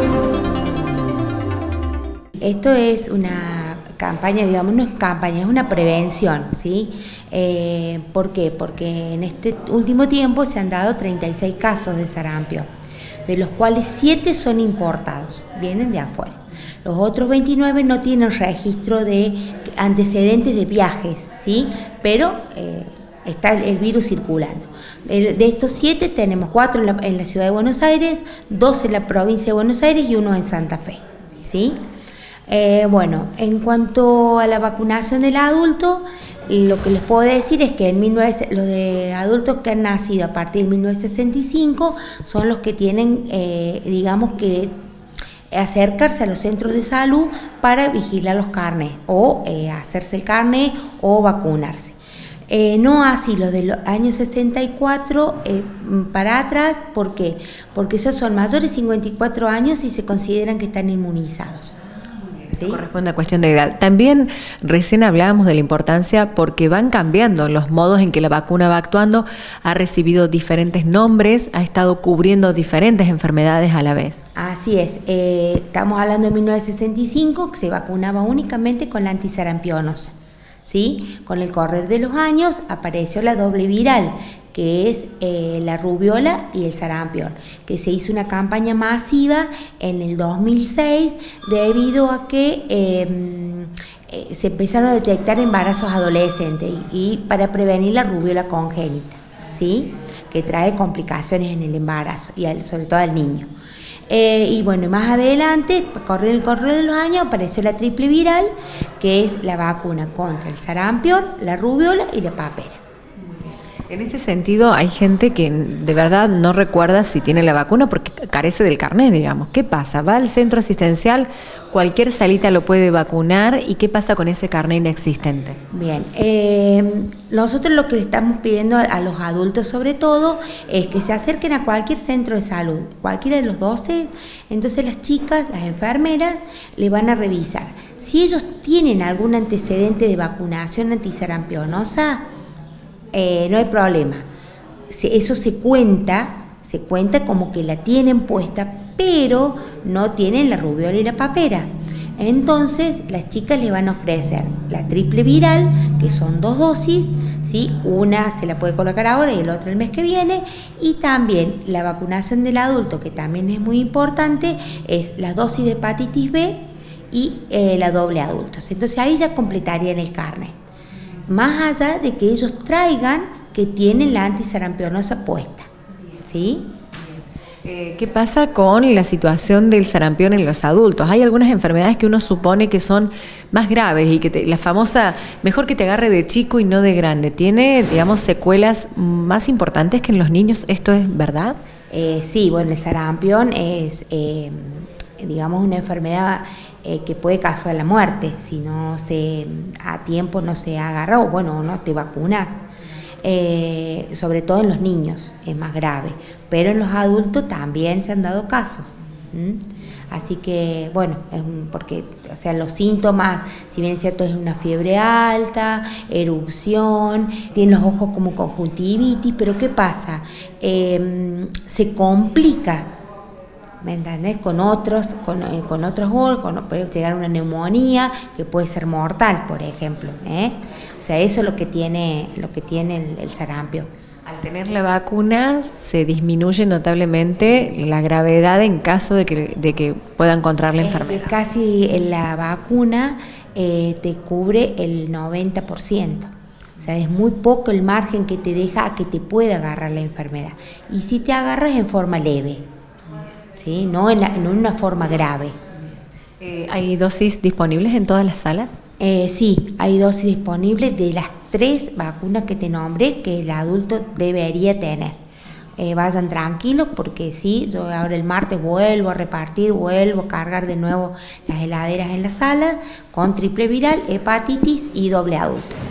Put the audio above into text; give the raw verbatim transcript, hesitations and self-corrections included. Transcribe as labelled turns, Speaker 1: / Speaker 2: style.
Speaker 1: Esto es una campaña, digamos, no es campaña, es una prevención, ¿sí? Eh, ¿Por qué? Porque en este último tiempo se han dado treinta y seis casos de sarampión, de los cuales siete son importados, vienen de afuera. Los otros veintinueve no tienen registro de antecedentes de viajes, ¿sí? Pero eh, está el, el virus circulando. De, de estos siete tenemos cuatro en la, en la ciudad de Buenos Aires, dos en la provincia de Buenos Aires y uno en Santa Fe, ¿sí? Eh, bueno, en cuanto a la vacunación del adulto, lo que les puedo decir es que en mil novecientos, los de adultos que han nacido a partir de mil novecientos sesenta y cinco son los que tienen, eh, digamos que, acercarse a los centros de salud para vigilar los carnés o eh, hacerse el carné o vacunarse. Eh, no así los de los años sesenta y cuatro eh, para atrás, ¿por qué? Porque esos son mayores de cincuenta y cuatro años y se consideran que están inmunizados. ¿Sí?
Speaker 2: Corresponde a cuestión de edad. También recién hablábamos de la importancia porque van cambiando los modos en que la vacuna va actuando, ha recibido diferentes nombres, ha estado cubriendo diferentes enfermedades a la vez.
Speaker 1: Así es, eh, estamos hablando de mil novecientos sesenta y cinco, que se vacunaba únicamente con la antisarampionosa, ¿sí? Con el correr de los años apareció la doble viral, que es eh, la rubiola y el sarampión, que se hizo una campaña masiva en el dos mil seis debido a que eh, eh, se empezaron a detectar embarazos adolescentes y, y para prevenir la rubiola congénita, ¿sí? Que trae complicaciones en el embarazo y al, sobre todo al niño. Eh, y bueno, más adelante, con el correr de los años, apareció la triple viral, que es la vacuna contra el sarampión, la rubiola y la papera.
Speaker 2: En este sentido, hay gente que de verdad no recuerda si tiene la vacuna porque carece del carnet, digamos. ¿Qué pasa? Va al centro asistencial, cualquier salita lo puede vacunar, ¿y qué pasa con ese carnet inexistente?
Speaker 1: Bien, eh, nosotros lo que le estamos pidiendo a, a los adultos sobre todo es que se acerquen a cualquier centro de salud, cualquiera de los doce, entonces las chicas, las enfermeras, le van a revisar. Si ellos tienen algún antecedente de vacunación antisarampionosa, Eh, no hay problema, se, eso se cuenta, se cuenta como que la tienen puesta, pero no tienen la rubiola y la papera. Entonces las chicas le van a ofrecer la triple viral, que son dos dosis, ¿sí? Una se la puede colocar ahora y el otro el mes que viene, y también la vacunación del adulto, que también es muy importante, es la dosis de hepatitis B y eh, la doble adultos. Entonces ahí ya completarían el carnet. Más allá de que ellos traigan que tienen la antisarampionosa puesta, ¿sí?
Speaker 2: Eh, ¿Qué pasa con la situación del sarampión en los adultos? Hay algunas enfermedades que uno supone que son más graves y que te, la famosa, mejor que te agarre de chico y no de grande, ¿tiene, digamos, secuelas más importantes que en los niños? ¿Esto es verdad?
Speaker 1: Eh, sí, bueno, el sarampión es, eh, digamos, una enfermedad Eh, que puede causar la muerte si no se a tiempo no se agarra o bueno no te vacunas, eh, sobre todo en los niños es más grave, pero en los adultos también se han dado casos. ¿Mm? Así que bueno, es un, porque o sea los síntomas, si bien es cierto, es una fiebre alta, erupción, tiene los ojos como conjuntivitis, pero ¿qué pasa? Eh, se complica, ¿me entendés? Con otros, con, eh, con otros órganos, puede llegar a una neumonía que puede ser mortal, por ejemplo, ¿eh? O sea, eso es lo que tiene, lo que tiene el, el sarampión.
Speaker 2: Al tener la vacuna se disminuye notablemente la gravedad en caso de que, de que puedan contraer la enfermedad.
Speaker 1: Eh, casi la vacuna eh, te cubre el noventa por ciento. O sea, es muy poco el margen que te deja a que te pueda agarrar la enfermedad. Y si te agarras en forma leve, ¿sí? No en, la, en una forma grave.
Speaker 2: Eh, ¿Hay dosis disponibles en todas las salas?
Speaker 1: Eh, sí, hay dosis disponibles de las tres vacunas que te nombré que el adulto debería tener. Eh, vayan tranquilos porque sí, yo ahora el martes vuelvo a repartir, vuelvo a cargar de nuevo las heladeras en la sala con triple viral, hepatitis y doble adulto.